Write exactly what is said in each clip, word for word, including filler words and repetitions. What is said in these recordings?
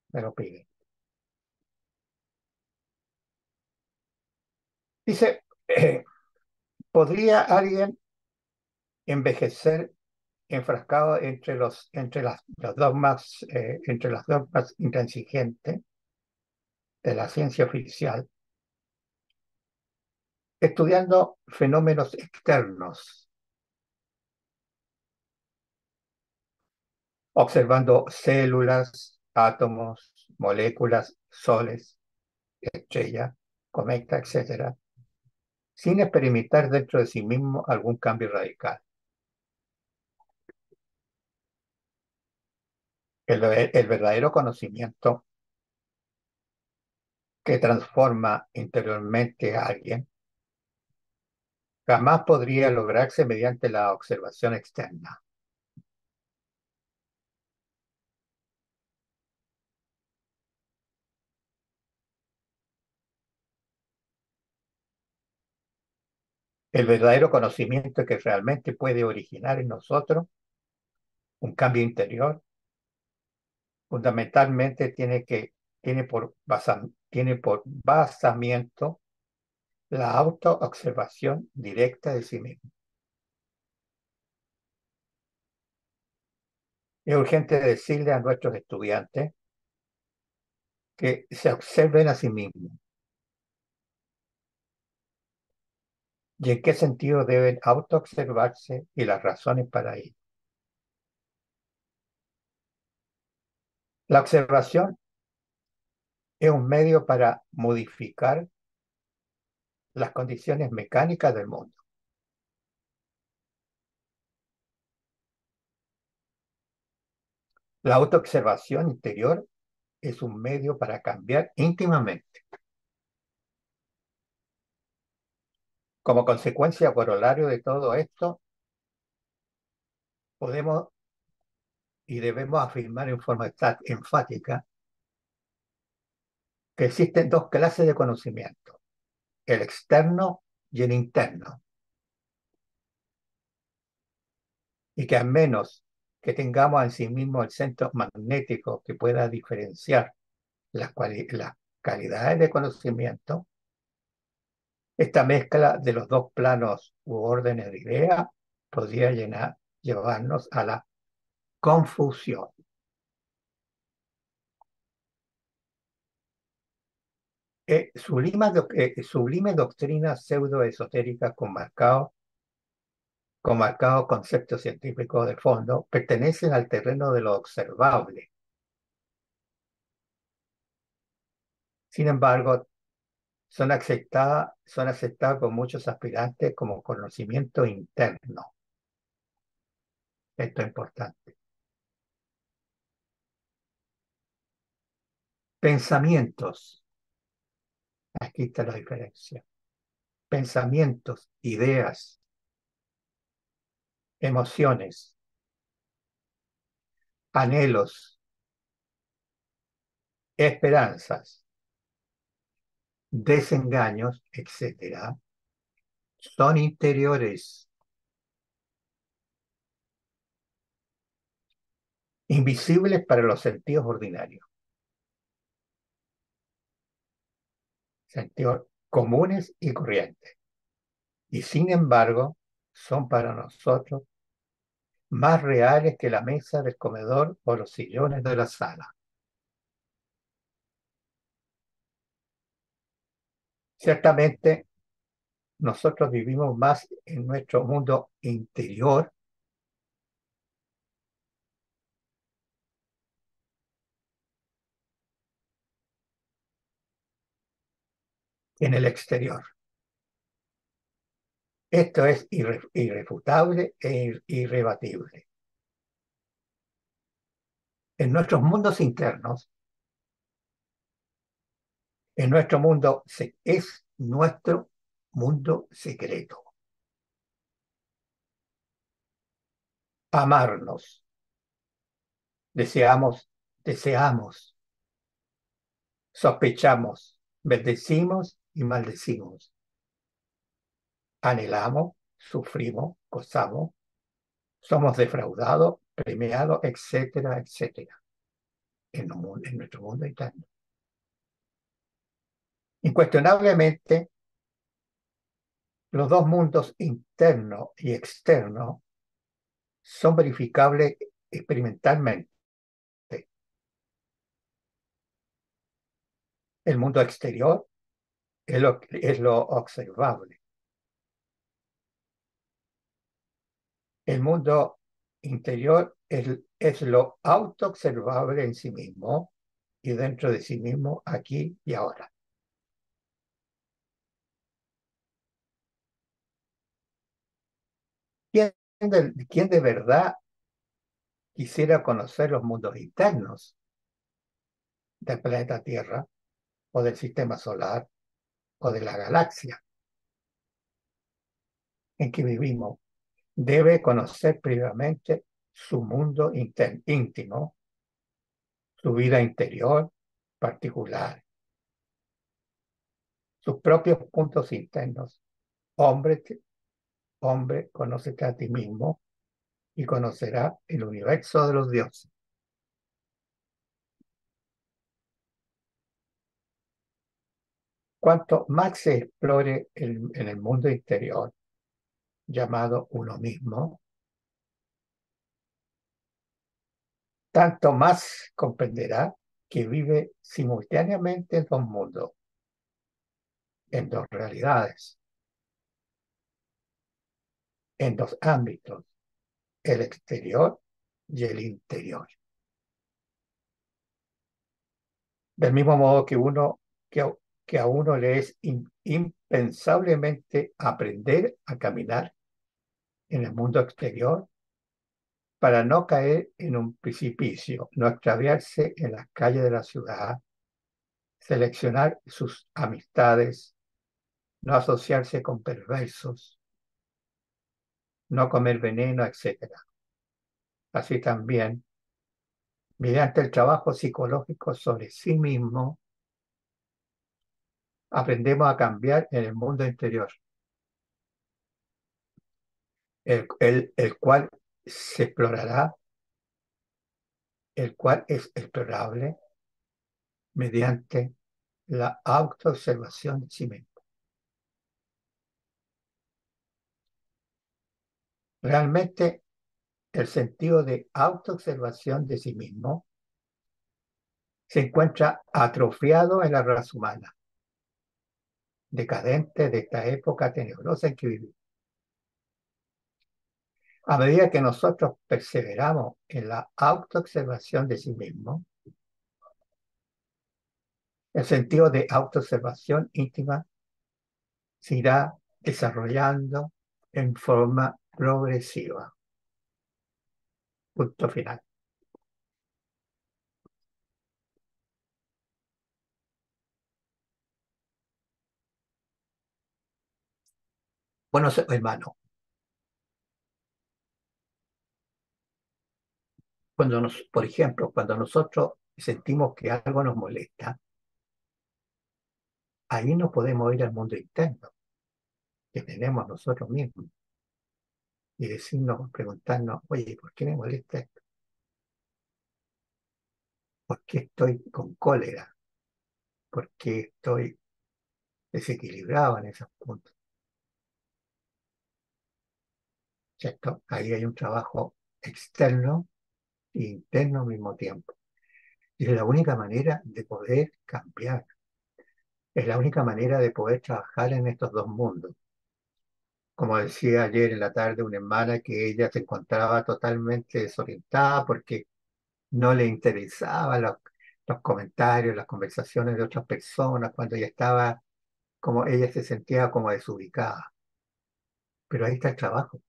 me lo pide. Dice, eh, ¿podría alguien envejecer enfrascado entre los, entre las, los dogmas, eh, entre las dogmas intransigentes de la ciencia oficial, estudiando fenómenos externos, observando células, átomos, moléculas, soles, estrellas, cometas, etcétera, sin experimentar dentro de sí mismo algún cambio radical? El, el verdadero conocimiento que transforma interiormente a alguien jamás podría lograrse mediante la observación externa. El verdadero conocimiento que realmente puede originar en nosotros un cambio interior, fundamentalmente tiene que, tiene por basa- tiene por basamiento la autoobservación directa de sí mismo. Es urgente decirle a nuestros estudiantes que se observen a sí mismos y en qué sentido deben autoobservarse y las razones para ello. La observación es un medio para modificar las condiciones mecánicas del mundo. La autoobservación interior es un medio para cambiar íntimamente. Como consecuencia corolario de todo esto, podemos y debemos afirmar en forma enfática que existen dos clases de conocimiento, el externo y el interno, y que al menos que tengamos en sí mismo el centro magnético que pueda diferenciar las, las calidades de conocimiento, esta mezcla de los dos planos u órdenes de ideas podría llenar, llevarnos a la confusión. Eh, sublima doc- eh, sublime doctrina pseudoesotérica con marcado, con marcado concepto científico de fondo pertenecen al terreno de lo observable. Sin embargo, son aceptadas, son aceptadas por muchos aspirantes como conocimiento interno. Esto es importante. Pensamientos. Aquí está la diferencia. Pensamientos, ideas, emociones, anhelos, esperanzas, desengaños, etcétera, son interiores, invisibles para los sentidos ordinarios, sentidos comunes y corrientes, y sin embargo son para nosotros más reales que la mesa del comedor o los sillones de la sala. Ciertamente, nosotros vivimos más en nuestro mundo interior que en el exterior. Esto es irre irrefutable e irrebatible. En nuestros mundos internos, en nuestro mundo, es nuestro mundo secreto. Amarnos, deseamos, deseamos, sospechamos, bendecimos y maldecimos. Anhelamos, sufrimos, gozamos, somos defraudados, premiados, etcétera, etcétera. en, un mu- en nuestro mundo interno. Incuestionablemente, los dos mundos interno y externo son verificables experimentalmente. El mundo exterior es lo, es lo observable. El mundo interior es, es lo autoobservable en sí mismo y dentro de sí mismo, aquí y ahora. ¿Quién de, quién de verdad quisiera conocer los mundos internos del planeta Tierra o del sistema solar o de la galaxia en que vivimos? Debe conocer previamente su mundo inter- íntimo, su vida interior particular, sus propios puntos internos. Hombre, te- hombre, conócete a ti mismo y conocerá el universo de los dioses. Cuanto más se explore el- en el mundo interior, llamado uno mismo, tanto más comprenderá que vive simultáneamente en dos mundos, en dos realidades, en dos ámbitos, el exterior y el interior. Del mismo modo que uno que, a- que a uno le es in- impensablemente aprender a caminar en el mundo exterior para no caer en un precipicio, no extraviarse en las calles de la ciudad, seleccionar sus amistades, no asociarse con perversos, no comer veneno, etcétera. Así también, mediante el trabajo psicológico sobre sí mismo, aprendemos a cambiar en el mundo interior, el, el- el cual se explorará, el cual es explorable mediante la autoobservación de sí mismo. Realmente, el sentido de autoobservación de sí mismo se encuentra atrofiado en la raza humana, decadente de esta época tenebrosa en que vivimos. A medida que nosotros perseveramos en la autoobservación de sí mismo, el sentido de autoobservación íntima se irá desarrollando en forma progresiva. Punto final. Bueno, se- hermano, cuando nos, por ejemplo, cuando nosotros sentimos que algo nos molesta, ahí nos podemos ir al mundo interno que tenemos nosotros mismos y decirnos, preguntarnos, oye, ¿por qué me molesta esto? ¿Por qué estoy con cólera? ¿Por qué estoy desequilibrado en esos puntos? ¿Cierto? Ahí hay un trabajo externo e interno al mismo tiempo. Y es la única manera de poder cambiar. Es la única manera de poder trabajar en estos dos mundos. Como decía ayer en la tarde una hermana que ella se encontraba totalmente desorientada porque no le interesaban los, los comentarios, las conversaciones de otras personas, cuando ella estaba, como ella se sentía como desubicada. Pero ahí está el trabajo,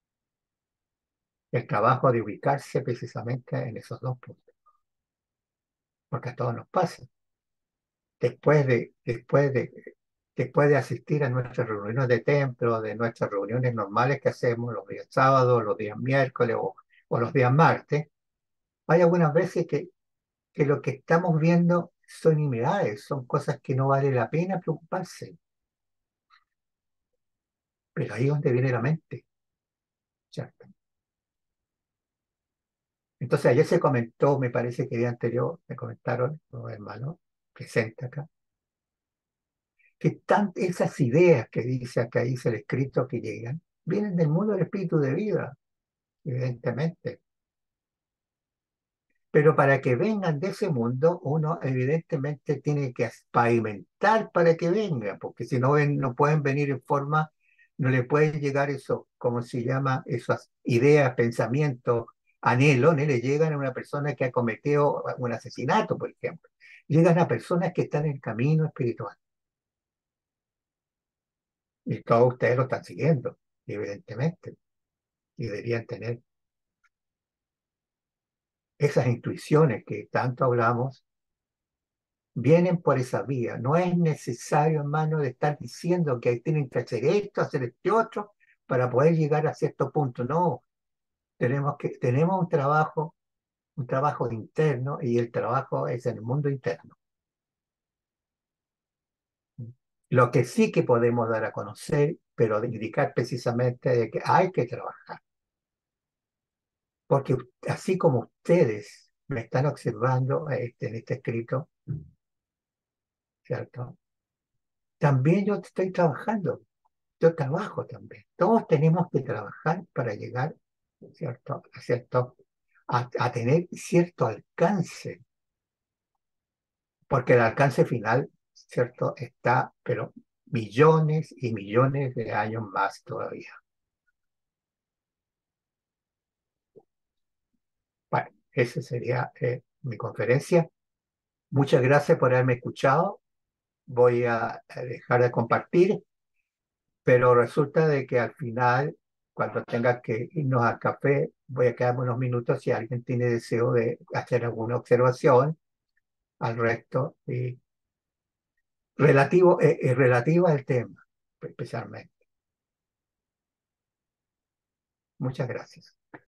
el trabajo de ubicarse precisamente en esos dos puntos, porque a todos nos pasa. Después de, después de, después de asistir a nuestras reuniones de templo, de nuestras reuniones normales que hacemos los días sábados, los días miércoles o, o los días martes, hay algunas veces que, que lo que estamos viendo son nimiedades, son cosas que no vale la pena preocuparse. Pero ahí es donde viene la mente, ¿cierto? Entonces ayer se comentó, me parece que el día anterior me comentaron los hermanos presentes acá, que tan, esas ideas que dice acá, dice el escrito que llegan, vienen del mundo del espíritu de vida, evidentemente. Pero para que vengan de ese mundo, uno evidentemente tiene que pavimentar para que vengan, porque si no ven, no pueden venir en forma, no le pueden llegar eso, como se llama, esas ideas, pensamientos, anhelos, no le llegan a una persona que ha cometido un asesinato, por ejemplo. Llegan a personas que están en el camino espiritual. Y todos ustedes lo están siguiendo, evidentemente. Y deberían tener esas intuiciones que tanto hablamos, vienen por esa vía. No es necesario, hermano, de estar diciendo que tienen que hacer esto, hacer este otro, para poder llegar a cierto punto. No, tenemos que, tenemos un trabajo, un trabajo interno y el trabajo es en el mundo interno. Lo que sí que podemos dar a conocer, pero de indicar precisamente de que hay que trabajar. Porque así como ustedes me están observando este, en este escrito, ¿cierto? También yo estoy trabajando. Yo trabajo también. Todos tenemos que trabajar para llegar, ¿cierto? A, cierto, a, a tener cierto alcance, porque el alcance final, ¿cierto? Está, pero millones y millones de años más todavía. Bueno, esa sería eh, mi conferencia. Muchas gracias por haberme escuchado. Voy a, a dejar de compartir, pero resulta de que al final, cuando tenga que irnos al café, voy a quedarme unos minutos si alguien tiene deseo de hacer alguna observación al resto, y relativo, eh, eh, relativa al tema, especialmente. Muchas gracias.